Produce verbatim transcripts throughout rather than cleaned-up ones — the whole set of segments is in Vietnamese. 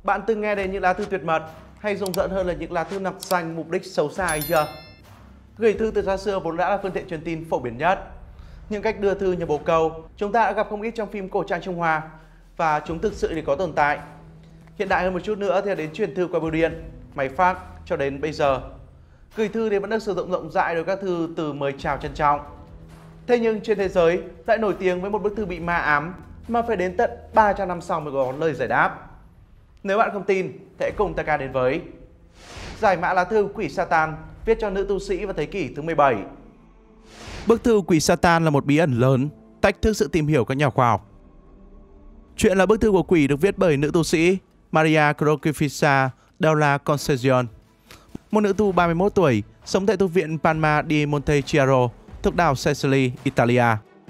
Bạn từng nghe đến những lá thư tuyệt mật, hay rùng rợn hơn là những lá thư nặc danh mục đích xấu xa hay chưa? Gửi thư từ xa xưa vốn đã là phương tiện truyền tin phổ biến nhất. Những cách đưa thư như bồ câu, chúng ta đã gặp không ít trong phim cổ trang Trung Hoa, và chúng thực sự thì có tồn tại. Hiện đại hơn một chút nữa thì đến truyền thư qua bưu điện, máy fax cho đến bây giờ. Gửi thư thì vẫn được sử dụng rộng rãi đối với các thư từ mời chào trân trọng. Thế nhưng trên thế giới lại nổi tiếng với một bức thư bị ma ám mà phải đến tận ba trăm năm sau mới có lời giải đáp. Nếu bạn không tin, thì hãy cùng Taka đến với giải mã lá thư Quỷ Satan viết cho nữ tu sĩ vào thế kỷ thứ mười bảy. Bức thư Quỷ Satan là một bí ẩn lớn, thách thức sự tìm hiểu các nhà khoa học. Chuyện là bức thư của quỷ được viết bởi nữ tu sĩ Maria Crocifissa della Concezione, một nữ tu ba mươi mốt tuổi, sống tại tu viện Palma di Montechiaro, thuộc đảo Sicily, Italia.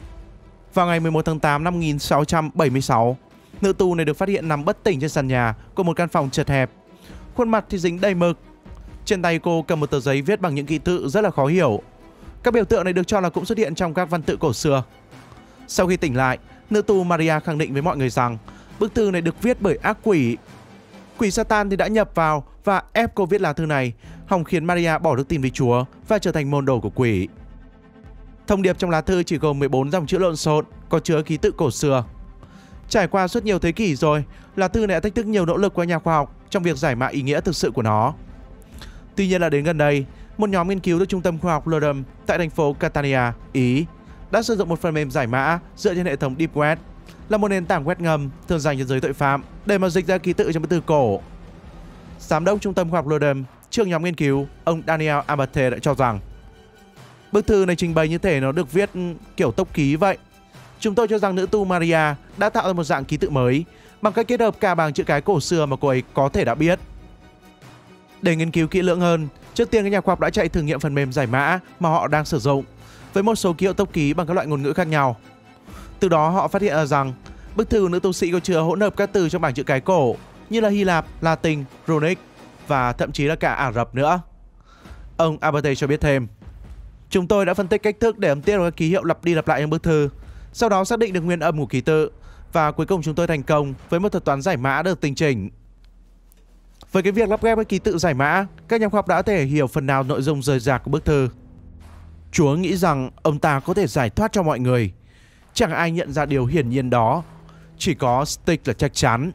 Vào ngày mười một tháng tám năm một nghìn sáu trăm bảy mươi sáu, nữ tu này được phát hiện nằm bất tỉnh trên sàn nhà của một căn phòng chật hẹp. Khuôn mặt thì dính đầy mực. Trên tay cô cầm một tờ giấy viết bằng những ký tự rất là khó hiểu. Các biểu tượng này được cho là cũng xuất hiện trong các văn tự cổ xưa. Sau khi tỉnh lại, nữ tu Maria khẳng định với mọi người rằng bức thư này được viết bởi ác quỷ. Quỷ Satan thì đã nhập vào và ép cô viết lá thư này, hòng khiến Maria bỏ đức tin với Chúa và trở thành môn đồ của quỷ. Thông điệp trong lá thư chỉ gồm mười bốn dòng chữ lộn xộn, có chứa ký tự cổ xưa. Trải qua suốt nhiều thế kỷ rồi, lá thư này đã thách thức nhiều nỗ lực của nhà khoa học trong việc giải mã ý nghĩa thực sự của nó. Tuy nhiên là đến gần đây, một nhóm nghiên cứu từ Trung tâm Khoa học Lodum tại thành phố Catania, Ý đã sử dụng một phần mềm giải mã dựa trên hệ thống Deep Web, là một nền tảng web ngầm thường dành cho giới tội phạm, để mà dịch ra ký tự trong bức thư cổ. Giám đốc Trung tâm Khoa học Lodum, trưởng nhóm nghiên cứu, ông Daniel Abate đã cho rằng bức thư này trình bày như thể nó được viết kiểu tốc ký vậy. Chúng tôi cho rằng nữ tu Maria đã tạo ra một dạng ký tự mới bằng cách kết hợp cả bằng chữ cái cổ xưa mà cô ấy có thể đã biết. Để nghiên cứu kỹ lưỡng hơn, trước tiên các nhà khoa học đã chạy thử nghiệm phần mềm giải mã mà họ đang sử dụng với một số ký hiệu tốc ký bằng các loại ngôn ngữ khác nhau. Từ đó họ phát hiện ra rằng bức thư của nữ tu sĩ có chứa hỗn hợp các từ trong bảng chữ cái cổ như là Hy Lạp, Latin, Runic và thậm chí là cả Ả Rập nữa. Ông Abate cho biết thêm: chúng tôi đã phân tích cách thức để âm tiết các ký hiệu lặp đi lặp lại trong bức thư, sau đó xác định được nguyên âm của ký tự, và cuối cùng chúng tôi thành công với một thuật toán giải mã được tinh chỉnh. Với cái việc lắp ghép các ký tự giải mã, các nhà khoa học đã có thể hiểu phần nào nội dung rời rạc của bức thư. Chúa nghĩ rằng ông ta có thể giải thoát cho mọi người. Chẳng ai nhận ra điều hiển nhiên đó, chỉ có Stick là chắc chắn.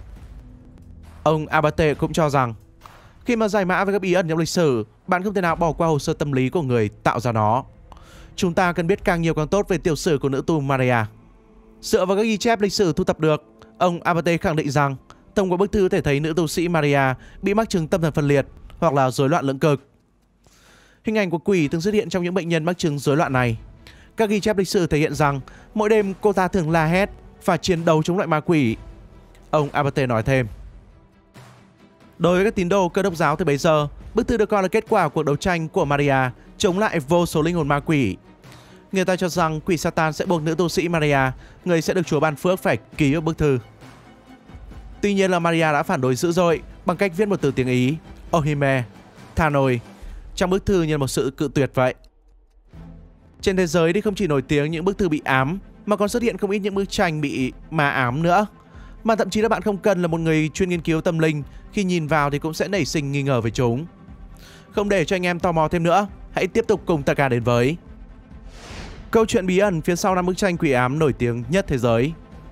Ông Abate cũng cho rằng khi mà giải mã với các bí ẩn trong lịch sử, bạn không thể nào bỏ qua hồ sơ tâm lý của người tạo ra nó. Chúng ta cần biết càng nhiều càng tốt về tiểu sử của nữ tu Maria. Dựa vào các ghi chép lịch sử thu thập được, ông Abate khẳng định rằng thông qua bức thư có thể thấy nữ tu sĩ Maria bị mắc chứng tâm thần phân liệt hoặc là rối loạn lưỡng cực. Hình ảnh của quỷ thường xuất hiện trong những bệnh nhân mắc chứng rối loạn này. Các ghi chép lịch sử thể hiện rằng mỗi đêm cô ta thường la hét và chiến đấu chống lại ma quỷ. Ông Abate nói thêm: đối với các tín đồ Cơ đốc giáo từ bấy giờ, bức thư được coi là kết quả của cuộc đấu tranh của Maria chống lại vô số linh hồn ma quỷ. Người ta cho rằng quỷ Satan sẽ buộc nữ tu sĩ Maria, người sẽ được Chúa ban phước, phải ký vào bức thư. Tuy nhiên là Maria đã phản đối dữ dội bằng cách viết một từ tiếng Ý, Ohime, tha nồi, trong bức thư như là một sự cự tuyệt vậy. Trên thế giới thì không chỉ nổi tiếng những bức thư bị ám, mà còn xuất hiện không ít những bức tranh bị ma ám nữa. Mà thậm chí là bạn không cần là một người chuyên nghiên cứu tâm linh, khi nhìn vào thì cũng sẽ nảy sinh nghi ngờ về chúng. Không để cho anh em tò mò thêm nữa, hãy tiếp tục cùng Taka đến với câu chuyện bí ẩn phía sau năm bức tranh quỷ ám nổi tiếng nhất thế giới.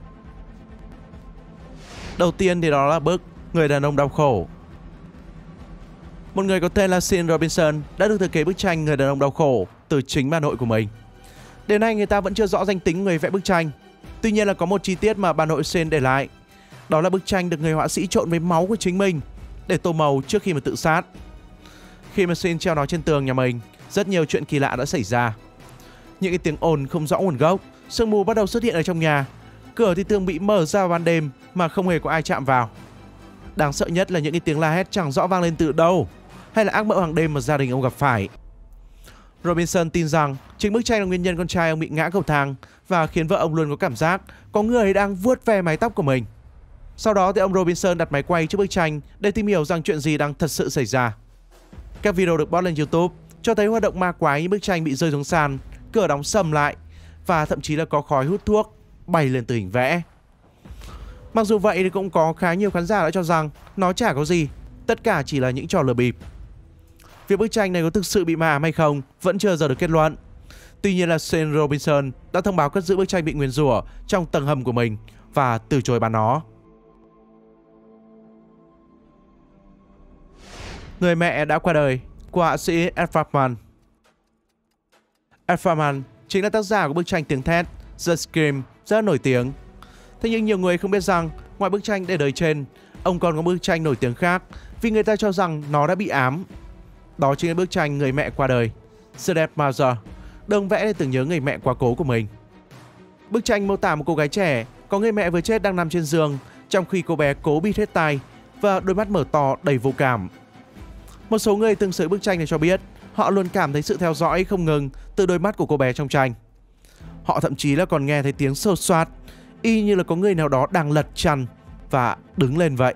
Đầu tiên thì đó là bức Người đàn ông đau khổ. Một người có tên là Sean Robinson đã được thừa kế bức tranh Người đàn ông đau khổ từ chính bà nội của mình. Đến nay người ta vẫn chưa rõ danh tính người vẽ bức tranh. Tuy nhiên là có một chi tiết mà bà nội Sean để lại. Đó là bức tranh được người họa sĩ trộn với máu của chính mình để tô màu trước khi mà tự sát. Khi mà Sean treo nó trên tường nhà mình, rất nhiều chuyện kỳ lạ đã xảy ra. Những cái tiếng ồn không rõ nguồn gốc, sương mù bắt đầu xuất hiện ở trong nhà. Cửa thì thường bị mở ra vào ban đêm mà không hề có ai chạm vào. Đáng sợ nhất là những cái tiếng la hét chẳng rõ vang lên từ đâu, hay là ác mộng hàng đêm mà gia đình ông gặp phải. Robinson tin rằng chính bức tranh là nguyên nhân con trai ông bị ngã cầu thang và khiến vợ ông luôn có cảm giác có người đang vuốt ve mái tóc của mình. Sau đó thì ông Robinson đặt máy quay trước bức tranh để tìm hiểu rằng chuyện gì đang thật sự xảy ra. Các video được post lên YouTube cho thấy hoạt động ma quái như bức tranh bị rơi xuống sàn, cửa đóng sầm lại và thậm chí là có khói hút thuốc bay lên từ hình vẽ. Mặc dù vậy thì cũng có khá nhiều khán giả đã cho rằng nó chả có gì, tất cả chỉ là những trò lừa bịp. Việc bức tranh này có thực sự bị ma ám hay không vẫn chưa giờ được kết luận. Tuy nhiên là Shane Robinson đã thông báo cất giữ bức tranh bị nguyền rủa trong tầng hầm của mình và từ chối bán nó. Người mẹ đã qua đời của họa sĩ Ed Farman. Ed Farman chính là tác giả của bức tranh tiếng thét The Scream rất nổi tiếng. Thế nhưng nhiều người không biết rằng ngoài bức tranh để đời trên, ông còn có bức tranh nổi tiếng khác vì người ta cho rằng nó đã bị ám. Đó chính là bức tranh Người mẹ qua đời, The Dead Mother, được vẽ để tưởng nhớ người mẹ quá cố của mình. Bức tranh mô tả một cô gái trẻ có người mẹ vừa chết đang nằm trên giường, trong khi cô bé cố bịt hết tai và đôi mắt mở to đầy vô cảm. Một số người từng sở bức tranh này cho biết họ luôn cảm thấy sự theo dõi không ngừng từ đôi mắt của cô bé trong tranh. Họ thậm chí là còn nghe thấy tiếng xô xoát, y như là có người nào đó đang lật chăn và đứng lên vậy.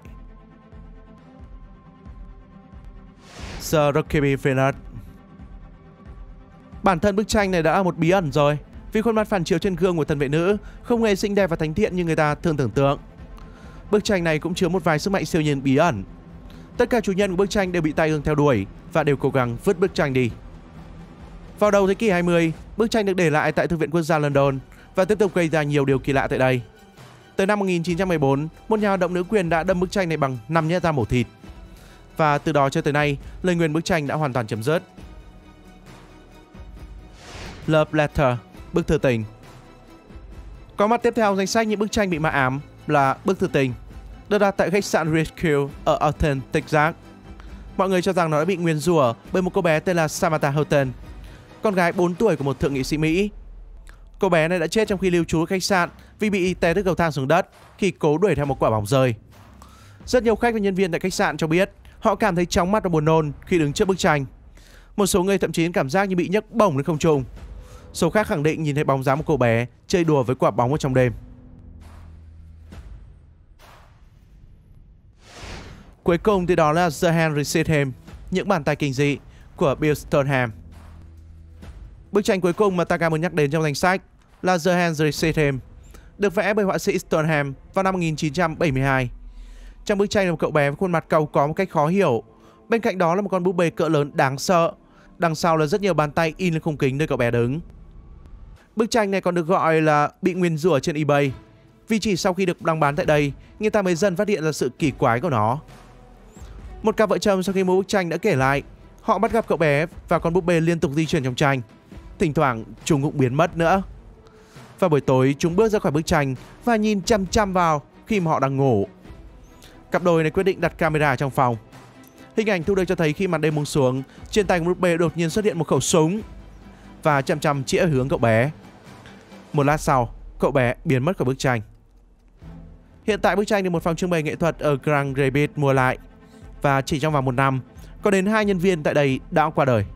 The Rockabilly Fenner. Bản thân bức tranh này đã là một bí ẩn rồi, vì khuôn mặt phản chiếu trên gương của thần vệ nữ không hề xinh đẹp và thánh thiện như người ta thường tưởng tượng. Bức tranh này cũng chứa một vài sức mạnh siêu nhiên bí ẩn. Tất cả chủ nhân của bức tranh đều bị tai ương theo đuổi và đều cố gắng vứt bức tranh đi. Vào đầu thế kỷ hai mươi, bức tranh được để lại tại Thư viện Quốc gia London và tiếp tục gây ra nhiều điều kỳ lạ tại đây. Tới năm một nghìn chín trăm mười bốn, một nhà hoạt động nữ quyền đã đâm bức tranh này bằng năm nhát dao mổ thịt. Và từ đó cho tới nay, lời nguyền bức tranh đã hoàn toàn chấm dứt. Love Letter, bức thư tình. Có mặt tiếp theo danh sách những bức tranh bị ma ám là bức thư tình, được đặt tại khách sạn Ridgefield ở Austin, Texas. Mọi người cho rằng nó đã bị nguyền rủa bởi một cô bé tên là Samantha Houghton, con gái bốn tuổi của một thượng nghị sĩ Mỹ. Cô bé này đã chết trong khi lưu trú ở khách sạn vì bị té từ cầu thang xuống đất khi cố đuổi theo một quả bóng rơi. Rất nhiều khách và nhân viên tại khách sạn cho biết họ cảm thấy chóng mặt và buồn nôn khi đứng trước bức tranh. Một số người thậm chí cảm giác như bị nhấc bổng lên không trung. Số khác khẳng định nhìn thấy bóng dáng một cô bé chơi đùa với quả bóng ở trong đêm. Cuối cùng thì đó là The Hand Received Him, những bàn tay kinh dị của Bill Stoneham. Bức tranh cuối cùng mà Taka muốn nhắc đến trong danh sách là The Hand Received Him, được vẽ bởi họa sĩ Stoneham vào năm một nghìn chín trăm bảy mươi hai. Trong bức tranh là một cậu bé với khuôn mặt cau có một cách khó hiểu. Bên cạnh đó là một con búp bê cỡ lớn đáng sợ. Đằng sau là rất nhiều bàn tay in lên khung kính nơi cậu bé đứng. Bức tranh này còn được gọi là bị nguyền rủa trên eBay, vì chỉ sau khi được đăng bán tại đây, người ta mới dần phát hiện ra sự kỳ quái của nó. Một cặp vợ chồng sau khi mua bức tranh đã kể lại, họ bắt gặp cậu bé và con búp bê liên tục di chuyển trong tranh. Thỉnh thoảng chúng cũng biến mất nữa. Vào buổi tối chúng bước ra khỏi bức tranh và nhìn chăm chăm vào khi mà họ đang ngủ. Cặp đôi này quyết định đặt camera trong phòng. Hình ảnh thu được cho thấy khi màn đêm buông xuống, trên tay của búp bê đột nhiên xuất hiện một khẩu súng và chăm chăm chĩa hướng cậu bé. Một lát sau, cậu bé biến mất khỏi bức tranh. Hiện tại bức tranh được một phòng trưng bày nghệ thuật ở Grand Rapids mua lại, và chỉ trong vòng một năm, có đến hai nhân viên tại đây đã qua đời.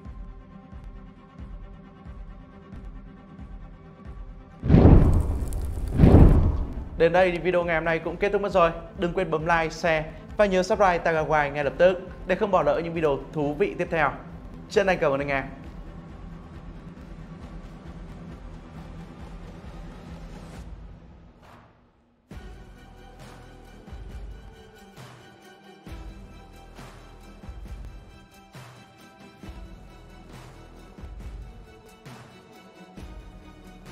Đến đây thì video ngày hôm nay cũng kết thúc mất rồi. Đừng quên bấm like, share và nhớ subscribe Tagawai ngay lập tức để không bỏ lỡ những video thú vị tiếp theo. Chân thành cảm ơn anh em.